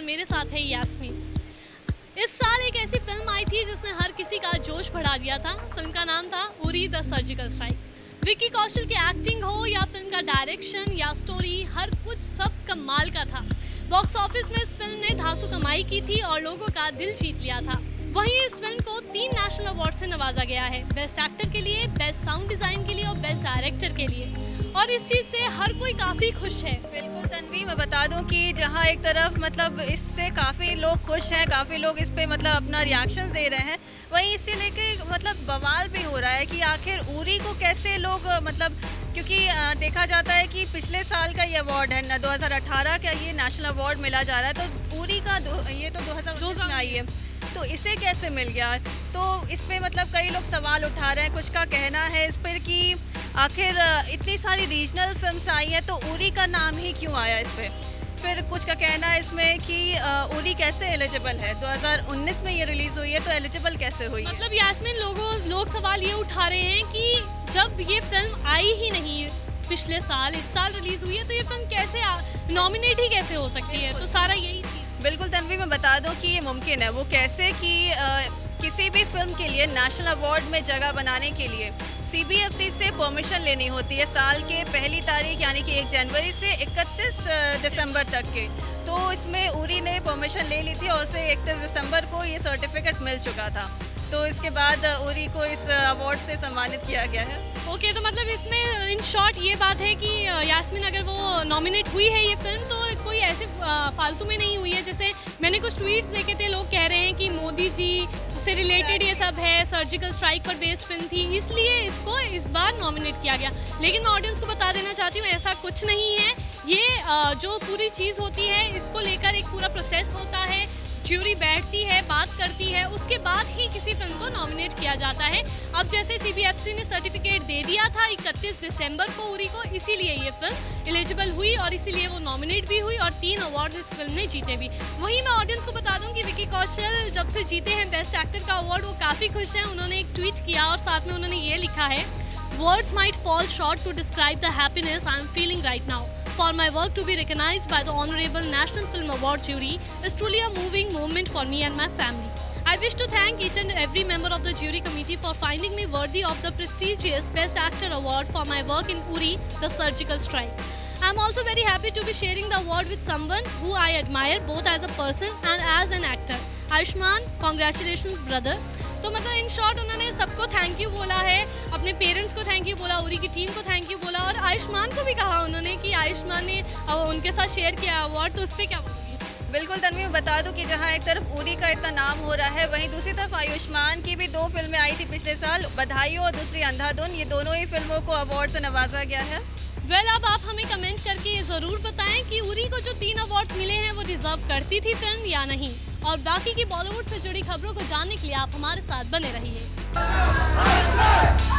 मेरे साथ है यास्मीन। इस साल एक ऐसी फिल्म आई थी जिसने हर किसी का जोश बढ़ा दिया था। फिल्म का नाम था Uri the surgical strike. Vicky Kaushal की एक्टिंग हो या फिल्म का डायरेक्शन या स्टोरी, हर कुछ सब कमाल का था। बॉक्स ऑफिस में इस फिल्म ने धांसू कमाई की थी और लोगों का दिल जीत लिया था। वहीं इस फिल्म को 3 नेशनल अवार्ड से नवाजा गया है, बेस्ट एक्टर के लिए, बेस्ट साउंड डिजाइन के लिए और बेस्ट डायरेक्टर के लिए। और इस चीज़ से हर कोई काफ़ी खुश है। बिल्कुल तन्वी, मैं बता दूं कि जहां एक तरफ मतलब इससे काफ़ी लोग खुश हैं, काफ़ी लोग इस पे मतलब अपना रिएक्शन दे रहे हैं, वहीं इससे लेके मतलब बवाल भी हो रहा है कि आखिर उरी को कैसे लोग मतलब, क्योंकि देखा जाता है कि पिछले साल का ये अवार्ड है ना, 2018 का ये नेशनल अवार्ड मिला जा रहा है, तो उरी का ये तो 2019 में आई है, तो इसे कैसे मिल गया। तो इस पे मतलब कई लोग सवाल उठा रहे हैं। कुछ का कहना है इस पर कि आखिर इतनी सारी रीजनल फिल्म्स आई हैं तो उरी का नाम ही क्यों आया इस पे। फिर कुछ का कहना है इसमें कि उरी कैसे एलिजिबल है, 2019 में ये रिलीज़ हुई है तो एलिजिबल कैसे हुई। मतलब यास्मीन, लोग सवाल ये उठा रहे हैं कि जब ये फिल्म आई ही नहीं पिछले साल, इस साल रिलीज़ हुई है, तो ये फिल्म कैसे नॉमिनेट ही कैसे हो सकती है। तो सारा यही थी। बिल्कुल तन्वी, मैं बता दूं कि ये मुमकिन है। वो कैसे कि किसी भी फिल्म के लिए नेशनल अवार्ड में जगह बनाने के लिए CBFC से परमिशन लेनी होती है साल के पहली तारीख यानी कि 1 जनवरी से 31 दिसंबर तक के। तो इसमें उरी ने परमिशन ले ली थी और उसे 31 दिसंबर को ये सर्टिफिकेट मिल चुका था। तो इसके बाद उरी को इस अवार्ड से सम्मानित किया गया है। ओके, तो मतलब इसमें इन शॉर्ट ये बात है कि यास्मीन, अगर वो नॉमिनेट हुई है ये फिल्म, तो कोई ऐसे फालतू में नहीं हुई है। जैसे मैंने कुछ ट्वीट्स देखे थे, लोग कह रहे हैं कि मोदी जी से रिलेटेड ये सब है, सर्जिकल स्ट्राइक पर बेस्ड फिल्म थी, इसलिए इसको इस बार नॉमिनेट किया गया। लेकिन मैं ऑडियंस को बता देना चाहती हूँ, ऐसा कुछ नहीं है। ये जो पूरी चीज़ होती है, इसको लेकर एक पूरा प्रोसेस होता है, ज्यूरी बैठती है, बात करती है, उसके बाद ही किसी फिल्म को नॉमिनेट किया जाता है। अब जैसे CBFC ने सर्टिफिकेट दे दिया था 31 दिसंबर को उरी को, इसीलिए ये फिल्म एलिजिबल हुई और इसीलिए वो नॉमिनेट भी हुई और 3 अवार्ड इस फिल्म ने जीते भी। वहीं मैं ऑडियंस को बता दूं कि विक्की कौशल जब से जीते हैं बेस्ट एक्टर का अवार्ड, वो काफ़ी खुश हैं। उन्होंने एक ट्वीट किया और साथ में उन्होंने ये लिखा है, words might fall short to describe the happiness I am feeling right now. For my work to be recognized by the Honorable National Film Award Jury is truly a moving moment for me and my family. I wish to thank each and every member of the jury committee for finding me worthy of the prestigious Best Actor Award for my work in Uri, The Surgical Strike. I am also very happy to be sharing the award with someone who I admire both as a person and as an actor. Ayushmann, congratulations brother. तो मतलब in short उन्होंने सबको thank you बोला है, अपने parents को thank you बोला, उरी की टीम को थैंक यू बोला और आयुष्मान को भी कहा उन्होंने कि आयुष्मान ने उनके साथ शेयर किया अवार्ड। तो उस पर क्या बोलेंगे। बिल्कुल तन्वी, मैं बता दूं कि जहां एक तरफ उरी का इतना नाम हो रहा है, वहीं दूसरी तरफ आयुष्मान की भी 2 फिल्में आई थी पिछले साल, बधाई और दूसरी अंधाधुन। ये दोनों ही फिल्मों को अवार्ड से नवाजा गया है। अब आप हमें कमेंट करके ये ज़रूर बताएं कि उरी को जो 3 अवार्ड्स मिले हैं वो डिजर्व करती थी फिल्म या नहीं। और बाकी की बॉलीवुड से जुड़ी खबरों को जानने के लिए आप हमारे साथ बने रहिए।